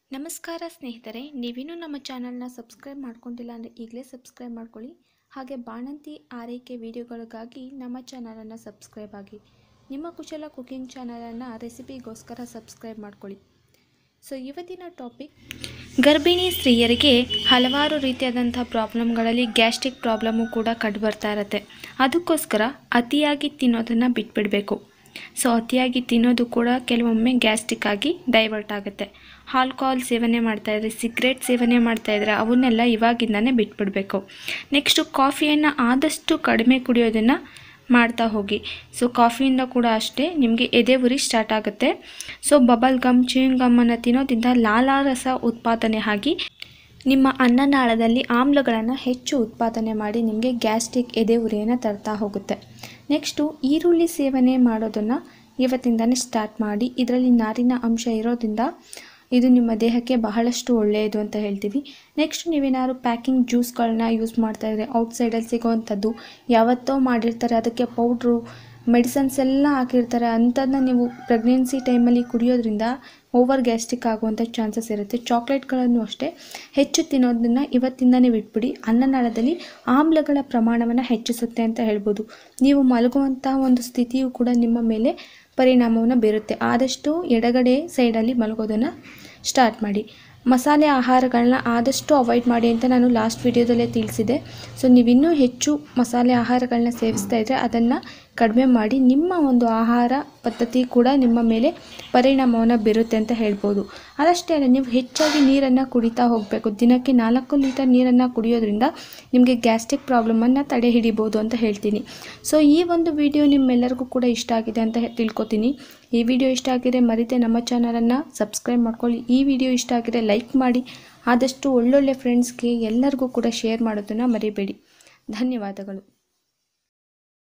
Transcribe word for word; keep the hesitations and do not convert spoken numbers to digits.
ನಮಸ್ಕಾರ ಸ್ನೇಹಿತರೆ, ನೀವಿನ್ನೂ ನಮ್ಮ ಚಾನಲ್ನ ಸಬ್ಸ್ಕ್ರೈಬ್ ಮಾಡ್ಕೊಂಡಿಲ್ಲ ಅಂದರೆ ಈಗಲೇ ಸಬ್ಸ್ಕ್ರೈಬ್ ಮಾಡ್ಕೊಳ್ಳಿ. ಹಾಗೆ ಬಾಣಂತಿ ಆರೈಕೆ ವಿಡಿಯೋಗಳಿಗಾಗಿ ನಮ್ಮ ಚಾನಲನ್ನು ಸಬ್ಸ್ಕ್ರೈಬ್ ಆಗಿ. ನಿಮ್ಮ ಕುಶಲ ಕುಕಿಂಗ್ ಚಾನಲನ್ನು ರೆಸಿಪಿಗೋಸ್ಕರ ಸಬ್ಸ್ಕ್ರೈಬ್ ಮಾಡ್ಕೊಳ್ಳಿ. ಸೊ ಇವತ್ತಿನ ಟಾಪಿಕ್, ಗರ್ಭಿಣಿ ಸ್ತ್ರೀಯರಿಗೆ ಹಲವಾರು ರೀತಿಯಾದಂಥ ಪ್ರಾಬ್ಲಮ್ಗಳಲ್ಲಿ ಗ್ಯಾಸ್ಟ್ರಿಕ್ ಪ್ರಾಬ್ಲಮ್ಮು ಕೂಡ ಕಂಡುಬರ್ತಾ ಇರುತ್ತೆ. ಅದಕ್ಕೋಸ್ಕರ ಅತಿಯಾಗಿ ತಿನ್ನೋದನ್ನು ಬಿಟ್ಬಿಡಬೇಕು. ಸೊ ಅತಿಯಾಗಿ ತಿನ್ನೋದು ಕೂಡ ಕೆಲವೊಮ್ಮೆ ಗ್ಯಾಸ್ಟ್ರಿಕ್ ಆಗಿ ಡೈವರ್ಟ್ ಆಗುತ್ತೆ. ಆಲ್ಕೋಹಾಲ್ ಸೇವನೆ ಮಾಡ್ತಾಯಿದ್ರೆ, ಸಿಗರೇಟ್ ಸೇವನೆ ಮಾಡ್ತಾಯಿದ್ರೆ ಅವನ್ನೆಲ್ಲ ಇವಾಗಿಂದನೇ ಬಿಟ್ಬಿಡಬೇಕು. ನೆಕ್ಸ್ಟು ಕಾಫಿಯನ್ನು ಆದಷ್ಟು ಕಡಿಮೆ ಕುಡಿಯೋದನ್ನು ಮಾಡ್ತಾ ಹೋಗಿ. ಸೊ ಕಾಫಿಯಿಂದ ಕೂಡ ಅಷ್ಟೇ ನಿಮಗೆ ಎದೆ ಉರಿ ಸ್ಟಾರ್ಟ್ ಆಗುತ್ತೆ. ಸೊ ಬಬಲ್ ಗಮ್, ಚ್ಯೂಯಿಂಗ್ ಗಮ್ಮನ್ನು ತಿನ್ನೋದ್ರಿಂದ ಲಾಲಾರಸ ಉತ್ಪಾದನೆ ಆಗಿ ನಿಮ್ಮ ಅನ್ನನಾಳದಲ್ಲಿ ಆಮ್ಲಗಳನ್ನು ಹೆಚ್ಚು ಉತ್ಪಾದನೆ ಮಾಡಿ ನಿಮಗೆ ಗ್ಯಾಸ್ಟ್ರಿಕ್ ಎದೆ ಉರಿಯನ್ನು ತರ್ತಾ ಹೋಗುತ್ತೆ. ನೆಕ್ಸ್ಟು ಈರುಳ್ಳಿ ಸೇವನೆ ಮಾಡೋದನ್ನು ಇವತ್ತಿಂದನೇ ಸ್ಟಾರ್ಟ್ ಮಾಡಿ. ಇದರಲ್ಲಿ ನಾರಿನ ಅಂಶ ಇರೋದ್ರಿಂದ ಇದು ನಿಮ್ಮ ದೇಹಕ್ಕೆ ಬಹಳಷ್ಟು ಒಳ್ಳೆಯದು ಅಂತ ಹೇಳ್ತೀವಿ. ನೆಕ್ಸ್ಟ್, ನೀವೇನಾದ್ರು ಪ್ಯಾಕಿಂಗ್ ಜ್ಯೂಸ್ಗಳನ್ನ ಯೂಸ್ ಮಾಡ್ತಾಯಿದ್ರೆ, ಔಟ್ಸೈಡಲ್ಲಿ ಸಿಗೋವಂಥದ್ದು ಯಾವತ್ತೋ ಮಾಡಿರ್ತಾರೆ, ಅದಕ್ಕೆ ಪೌಡ್ರು ಮೆಡಿಸನ್ಸ್ ಎಲ್ಲ ಹಾಕಿರ್ತಾರೆ, ಅಂಥದ್ದನ್ನ ನೀವು ಪ್ರೆಗ್ನೆನ್ಸಿ ಟೈಮಲ್ಲಿ ಕುಡಿಯೋದ್ರಿಂದ ಓವರ್ ಗ್ಯಾಸ್ಟ್ರಿಕ್ ಆಗುವಂಥ ಚಾನ್ಸಸ್ ಇರುತ್ತೆ. ಚಾಕ್ಲೇಟ್ಗಳನ್ನು ಅಷ್ಟೇ ಹೆಚ್ಚು ತಿನ್ನೋದನ್ನು ಇವತ್ತಿಂದನೇ ಬಿಟ್ಬಿಡಿ. ಅನ್ನನಾಳದಲ್ಲಿ ಆಮ್ಲಗಳ ಪ್ರಮಾಣವನ್ನು ಹೆಚ್ಚಿಸುತ್ತೆ ಅಂತ ಹೇಳ್ಬೋದು. ನೀವು ಮಲಗುವಂಥ ಒಂದು ಸ್ಥಿತಿಯು ಕೂಡ ನಿಮ್ಮ ಮೇಲೆ ಪರಿಣಾಮವನ್ನು ಬೀರುತ್ತೆ. ಆದಷ್ಟು ಎಡಗಡೆ ಸೈಡಲ್ಲಿ ಮಲಗೋದನ್ನು ಸ್ಟಾರ್ಟ್ ಮಾಡಿ. ಮಸಾಲೆ ಆಹಾರಗಳನ್ನ ಆದಷ್ಟು ಅವಾಯ್ಡ್ ಮಾಡಿ ಅಂತ ನಾನು ಲಾಸ್ಟ್ ವಿಡಿಯೋದಲ್ಲೇ ತಿಳಿಸಿದೆ. ಸೊ ನೀವಿನ್ನೂ ಹೆಚ್ಚು ಮಸಾಲೆ ಆಹಾರಗಳನ್ನ ಸೇವಿಸ್ತಾ ಇದ್ದರೆ ಅದನ್ನು ಕಡಿಮೆ ಮಾಡಿ. ನಿಮ್ಮ ಒಂದು ಆಹಾರ ಪದ್ಧತಿ ಕೂಡ ನಿಮ್ಮ ಮೇಲೆ ಪರಿಣಾಮವನ್ನು ಬೀರುತ್ತೆ ಅಂತ ಹೇಳ್ಬೋದು. ಅದಷ್ಟೇ ಅಲ್ಲ, ನೀವು ಹೆಚ್ಚಾಗಿ ನೀರನ್ನು ಕುಡಿತಾ ಹೋಗಬೇಕು. ದಿನಕ್ಕೆ ನಾಲ್ಕು ಲೀಟರ್ ನೀರನ್ನು ಕುಡಿಯೋದ್ರಿಂದ ನಿಮಗೆ ಗ್ಯಾಸ್ಟ್ರಿಕ್ ಪ್ರಾಬ್ಲಮನ್ನು ತಡೆ ಹಿಡಿಬೋದು ಅಂತ ಹೇಳ್ತೀನಿ. ಸೊ ಈ ಒಂದು ವಿಡಿಯೋ ನಿಮ್ಮೆಲ್ಲರಿಗೂ ಕೂಡ ಇಷ್ಟ ಆಗಿದೆ ಅಂತ ತಿಳ್ಕೊತೀನಿ. ಈ ವಿಡಿಯೋ ಇಷ್ಟ ಆಗಿದ್ರೆ ಮರೀದೆ ನಮ್ಮ ಚಾನಲನ್ನು ಸಬ್ಸ್ಕ್ರೈಬ್ ಮಾಡ್ಕೊಳ್ಳಿ. ಈ ವಿಡಿಯೋ ಇಷ್ಟ ಆಗಿದ್ರೆ ಲೈಕ್ ಮಾಡಿ. ಆದಷ್ಟು ಒಳ್ಳೊಳ್ಳೆ ಫ್ರೆಂಡ್ಸ್ಗೆ ಎಲ್ಲರಿಗೂ ಕೂಡ ಶೇರ್ ಮಾಡೋದನ್ನು ಮರಿಬೇಡಿ. ಧನ್ಯವಾದಗಳು.